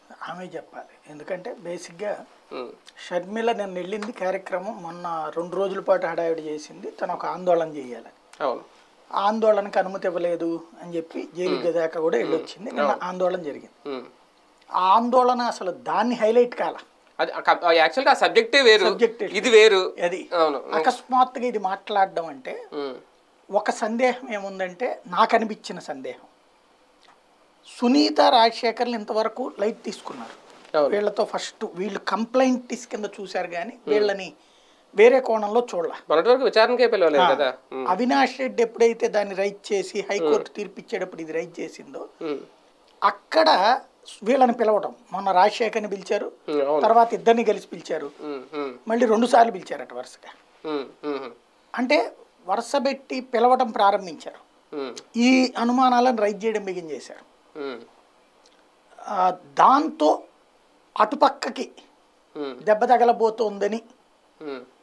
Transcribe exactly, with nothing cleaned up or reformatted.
ఆమె చెప్పాలి. ఎందుకంటే బేసిక్గా షర్మిల నిన్న వెళ్ళింది కార్యక్రమం మొన్న రెండు రోజుల పాటు హడావిడి చేసింది, తను ఒక ఆందోళన చేయాలని. ఆందోళనకు అనుమతి ఇవ్వలేదు అని చెప్పి జైలు గదాకా కూడా వెళ్ళొచ్చింది. నిన్న ఆందోళన జరిగింది. ఆ ఆందోళన అసలు దాన్ని హైలైట్ కాల, అది అకస్మాత్తుగా ఇది మాట్లాడడం అంటే ఒక సందేహం ఏముందంటే, నాకు అనిపించిన సందేహం, సునీత రాజశేఖర్లు ఇంతవరకు లైట్ తీసుకున్నారు. వీళ్ళతో ఫస్ట్ వీళ్ళు కంప్లైంట్స్ కింద చూశారు కానీ వీళ్ళని వేరే కోణంలో చూడాలి. అవినాష్ రెడ్డి ఎప్పుడైతే దాన్ని రైట్ చేసి హైకోర్టు తీర్పిచ్చేటప్పుడు ఇది రైట్ చేసిందో అక్కడ వీళ్ళని పిలవటం, మొన్న రాజశేఖర్ని పిలిచారు, తర్వాత ఇద్దరిని కలిసి పిలిచారు, మళ్ళీ రెండు సార్లు పిలిచారట వరుసగా. అంటే వరుస పెట్టి పిలవటం ప్రారంభించారు. ఈ అనుమానాలను రైట్ చేయడం బిగిన్ చేశారు. దాంతో అటుపక్కకి దెబ్బ తగలబోతోందని